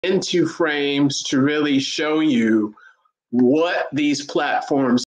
into frames to really show you what these platforms